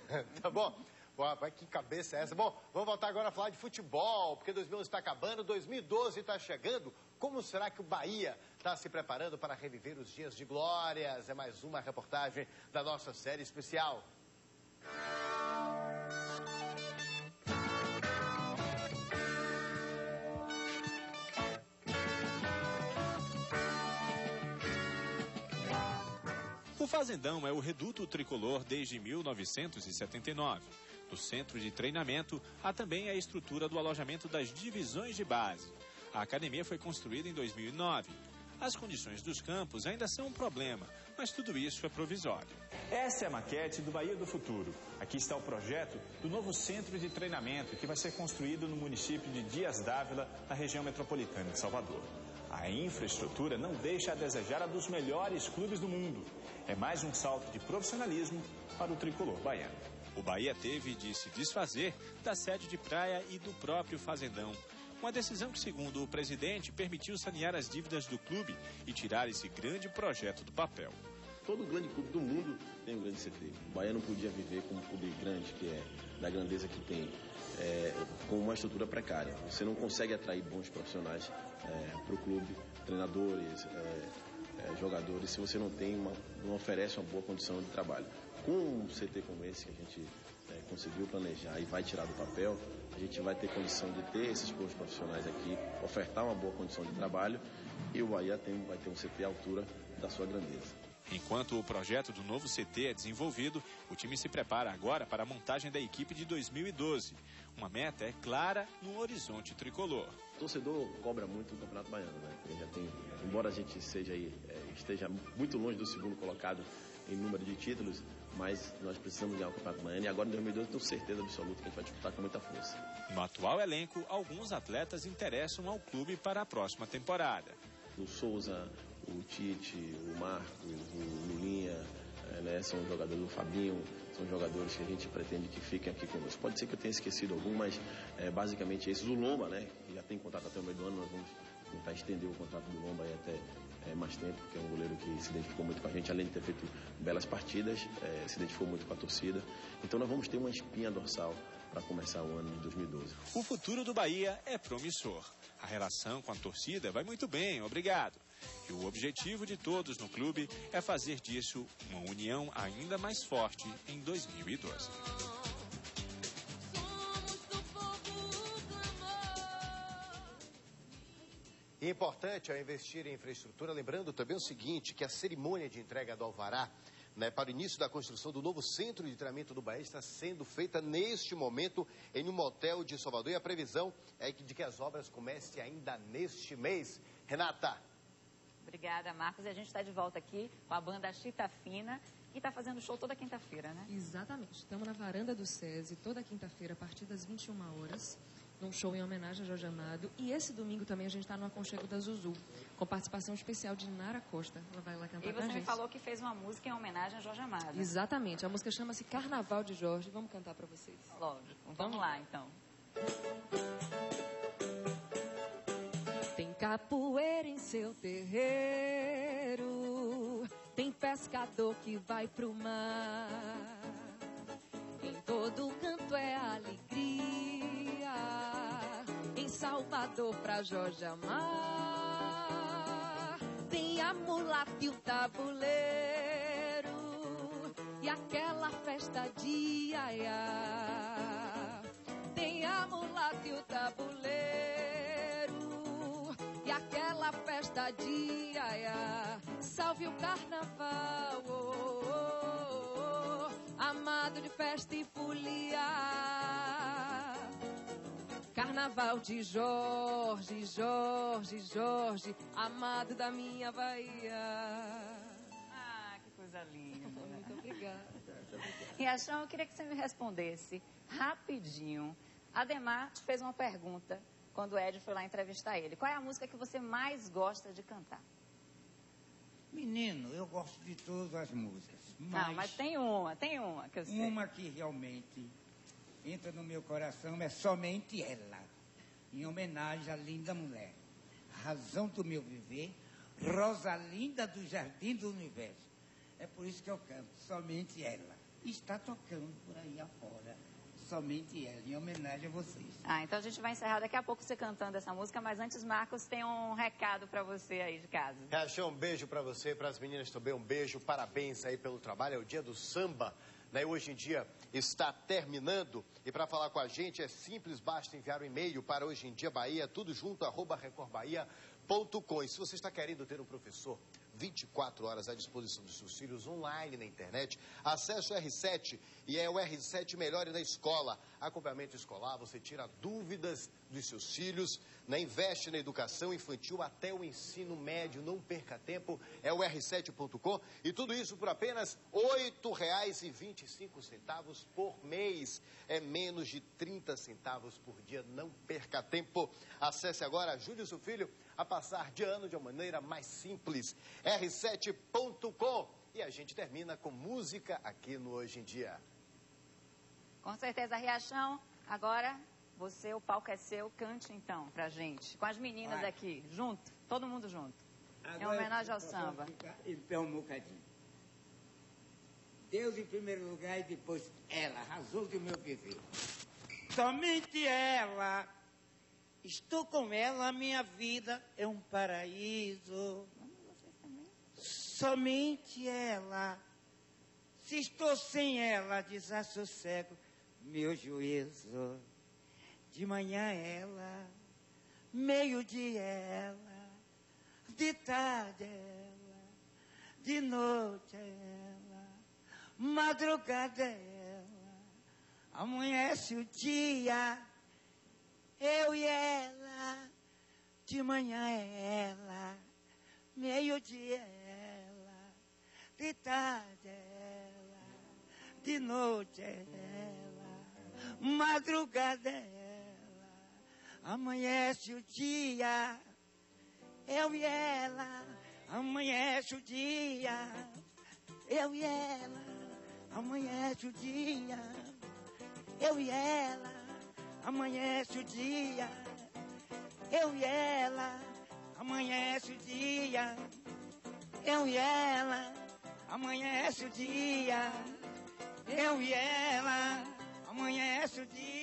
Tá bom? Vai, que cabeça é essa? Bom, vamos voltar agora a falar de futebol, porque 2011 está acabando, 2012 está chegando. Como será que o Bahia está se preparando para reviver os dias de glórias? É mais uma reportagem da nossa série especial. O Fazendão é o reduto tricolor desde 1979. No centro de treinamento, há também a estrutura do alojamento das divisões de base. A academia foi construída em 2009. As condições dos campos ainda são um problema, mas tudo isso é provisório. Essa é a maquete do Bahia do Futuro. Aqui está o projeto do novo centro de treinamento que vai ser construído no município de Dias d'Ávila, na região metropolitana de Salvador. A infraestrutura não deixa a desejar a dos melhores clubes do mundo. É mais um salto de profissionalismo para o tricolor baiano. O Bahia teve de se desfazer da sede de praia e do próprio Fazendão. Uma decisão que, segundo o presidente, permitiu sanear as dívidas do clube e tirar esse grande projeto do papel. Todo grande clube do mundo tem um grande CT. O Bahia não podia viver como um clube grande, que é da grandeza que tem, com uma estrutura precária. Você não consegue atrair bons profissionais para o clube, treinadores, jogadores, se você não oferece uma boa condição de trabalho. Com um CT como esse que a gente conseguiu planejar e vai tirar do papel, a gente vai ter condição de ter esses bons profissionais aqui, ofertar uma boa condição de trabalho e o Bahia vai ter um CT à altura da sua grandeza. Enquanto o projeto do novo CT é desenvolvido, o time se prepara agora para a montagem da equipe de 2012. Uma meta é clara no horizonte tricolor. O torcedor cobra muito o Campeonato Baiano, né? Embora a gente esteja muito longe do segundo colocado em número de títulos, mas nós precisamos ganhar o Campeonato Baiano e agora em 2012 tenho certeza absoluta que a gente vai disputar com muita força. No atual elenco, alguns atletas interessam ao clube para a próxima temporada. O Souza, o Tite, o Marcos, o Lulinha, são jogadores do Fabinho, são jogadores que a gente pretende que fiquem aqui conosco. Pode ser que eu tenha esquecido algum, mas basicamente esses. O Lomba, que já tem contrato até o meio do ano, nós vamos tentar estender o contrato do Lomba aí até mais tempo, porque é um goleiro que se identificou muito com a gente, além de ter feito belas partidas, se identificou muito com a torcida. Então nós vamos ter uma espinha dorsal para começar o ano de 2012. O futuro do Bahia é promissor. A relação com a torcida vai muito bem, obrigado. E o objetivo de todos no clube é fazer disso uma união ainda mais forte em 2012. E importante ao investir em infraestrutura, lembrando também o seguinte, que a cerimônia de entrega do alvará para o início da construção do novo centro de treinamento do Bahia está sendo feita neste momento em um hotel de Salvador e a previsão é de que as obras comecem ainda neste mês. Renata. Obrigada, Marcos. E a gente está de volta aqui com a banda Chita Fina, que está fazendo show toda quinta-feira, né? Exatamente. Estamos na varanda do SESI toda quinta-feira, a partir das 21 horas, num show em homenagem a Jorge Amado. E esse domingo também a gente está no Aconchego da Zuzu, com participação especial de Nara Costa. Ela vai lá cantar com a gente. E você me falou que fez uma música em homenagem a Jorge Amado. Exatamente. A música chama-se Carnaval de Jorge. Vamos cantar para vocês. Lógico. Vamos lá, então. Tem capoeira em seu terreiro, tem pescador que vai pro mar. Em todo canto é alegria, em Salvador pra Jorge amar. Tem a mulata e o tabuleiro, e aquela festa de iaiá. Tem a mulata e o tabuleiro, e aquela festa de iaiá. Salve o carnaval, oh, oh, oh, amado de festa e folia. Carnaval de Jorge, Jorge, Jorge, amado da minha Bahia. Ah, que coisa linda. Muito obrigada. Riachão, eu queria que você me respondesse rapidinho. Ademar te fez uma pergunta quando o Ed foi lá entrevistar ele. Qual é a música que você mais gosta de cantar? Menino, eu gosto de todas as músicas. Mas tem uma que eu sei. Uma que realmente entra no meu coração é Somente Ela, em homenagem à linda mulher. Razão do meu viver, Rosalinda do Jardim do Universo. É por isso que eu canto, Somente Ela. está tocando por aí afora. Somente ela, em homenagem a vocês. Então a gente vai encerrar daqui a pouco você cantando essa música, mas antes, Marcos, tem um recado para você aí de casa. Riachão, um beijo para você, para as meninas também, um beijo, parabéns aí pelo trabalho, é o dia do samba, né? Hoje em dia está terminando, e para falar com a gente é simples, basta enviar um e-mail para hojeemdiabahia, tudo junto, @recordzbahia.com. E se você está querendo ter um professor 24 horas à disposição dos seus filhos online na internet, acesse o R7 e é o R7 Melhore na Escola. Acompanhamento escolar, você tira dúvidas dos seus filhos, né? Investe na educação infantil até o ensino médio, não perca tempo, é o R7.com e tudo isso por apenas R$ 8,25 por mês. É menos de 30 centavos por dia, não perca tempo. Acesse agora, ajude o seu filho a passar de ano de uma maneira mais simples. R7.com. E a gente termina com música aqui no Hoje em Dia. Com certeza, Riachão. Agora, você, o palco é seu, cante então pra gente. Com as meninas aqui, junto, todo mundo junto. Agora, em homenagem ao samba. Então, um bocadinho. Deus em primeiro lugar e depois ela, razão do meu viver. Somente ela. Estou com ela, minha vida é um paraíso. Somente ela. Se estou sem ela, desassossego meu juízo. De manhã ela, meio-dia ela, de tarde ela, de noite ela, madrugada ela, amanhece o dia. Eu e ela, de manhã é ela, meio-dia é ela, de tarde é ela, de noite é ela, madrugada é ela, amanhece o dia. Eu e ela, amanhece o dia. Eu e ela, amanhece o dia. Eu e ela, amanhece o dia, eu e ela, amanhece o dia, eu e ela, amanhece o dia, eu e ela, amanhece o dia.